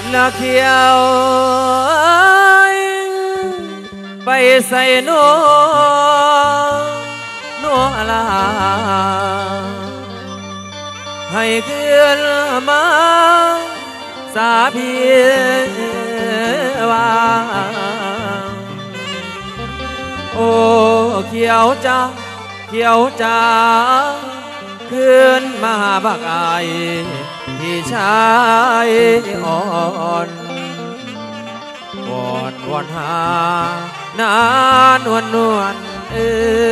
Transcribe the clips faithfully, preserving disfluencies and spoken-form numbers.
นาเขียวไปใส่โนโนลาให้เกินมาสาพีว่าโอ้เขียวจ้าเขียวจ้าขึ้นมาบักอายพี่ชายอ่อนวอนวอนหานานวลนวลเอ้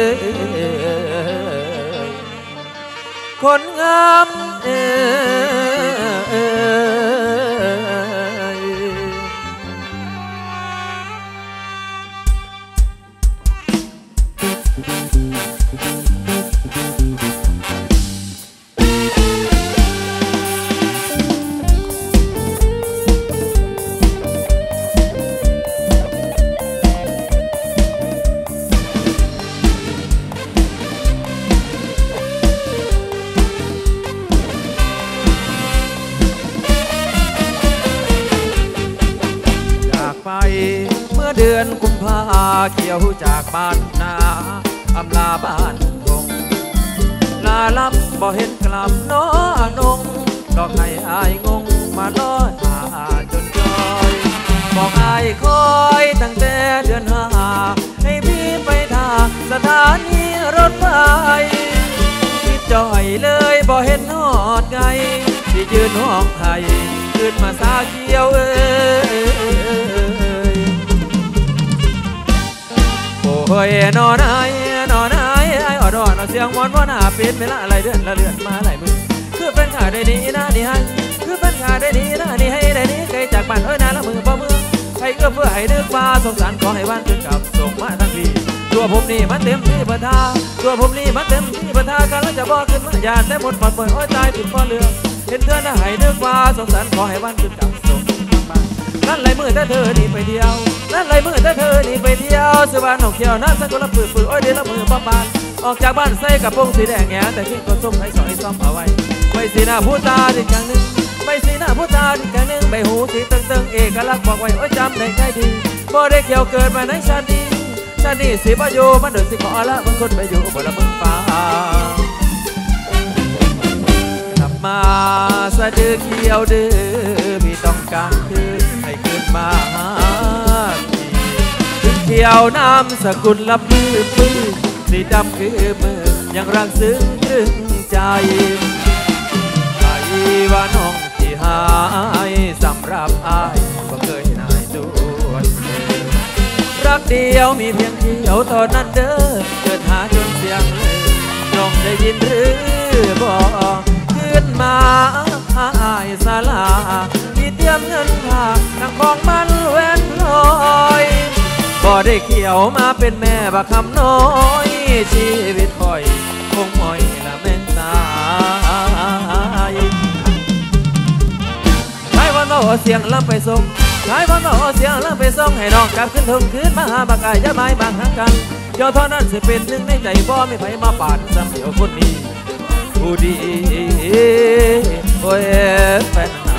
ยคนงามเอ้ยเมื่อเดือนกุมภาเกี่ยวจากบ้านนาอำลาบ้านทงลาลับบ่เห็นกลับน้อนงดอกให้อายงงมาล้อตาจนจอยบอกอายคอยตั้งแต่เดือนห้าให้พี่ไปทางสถานีรถไฟคิดจ่อยเลยบ่เห็นหอดไงที่ยืนห้องไทยขึ้นมาสาเกี่ยวเอ้ยโอ้ยนอนไอ้นอนไอ้ไอ้อดอนเสียงวอนวอนหาเป็นเวลาอะไรเดือนละเดือนมาหลายมือคือเป็นขาได้ดีนะนี่ให้คือเป็นขาได้ดีนะนี่ให้ได้นี้ไกลจากบ้านเอ้ยนานละมือบ่มือให้เอื้อเพื่อให้นึกฟ้าสงสารขอให้วันถึงกับส่งมาทั้งทีตัวผมนี่มันเต็มที่บัทาตัวผมนี่มันเต็มที่บัทากันแล้วจะบอกขึ้นมาหยาดได้หมดปอดเปิดอ้อยตายถึงพ่อเรือเห็นเธอหน้าให้นึกฟ้าสงสารขอให้วันถึงกับส่งมานั่นไรมือแต่เธอนี่ไปเที่ยวนั่นไรมือแต่เธอนี่ไปเที่ยวสุวรรณหกเขียวนั่นสักคนละปืนปืนอ้อยเดียวละมือป้าปานออกจากบ้านใส่กับพงสีแดงแง่แต่ทิ้งก็ส้มให้สอยซ้อมเอาไว้ไม่สีหน้าผู้ตาอีกครั้งหนึ่งไม่สีหน้าผู้ตาอีกครั้งหนึ่งใบหูสีตึงตึงเอกลักษณ์บอกไว้โอ้ยจำได้ใจดีบ่ได้เกี่ยวเกิดมาในชาตินี้ชาตินี้สิบ่อยู่มันเดินสิขอละมันคนไปอยู่บนละเมืองฟ้ากลับมาสะดือเขียวดื้อพี่ต้องการคืนให้คืนมาถึงเขียวน้ำสกุลลับมือปื้อสีดำคือมือยังรักซึ้งตรึงใจใครว่าน้องที่หายสำหรับอายก็เคยนายตัวรักเดียวมีเพียงเขียวตอนนั้นเด้อเกิดหาจนเสียงเลยน้องได้ยินหรือบอกขึ้นมาอายสาลาที่เตรียมเงินพาทั้งของมันแหวนลอยบ่ได้เขียวมาเป็นแม่บักคำน้อยชีวิตคอยคงมอยละแม่นตายใช้วันต่อเสียงลำไปส่งใช้วันต่อเสียงลำไปส่งให้น้องกลับขึ้นทุ่งคืนมาหาบักอายจะไม้บางหักกันเจ้าเท่านั้นสิเป็นหนึ่งในใจบ่ไม่ไผมาปาดซ้ำเดียวคนนี้ผู้ดีโอ้ยแฟน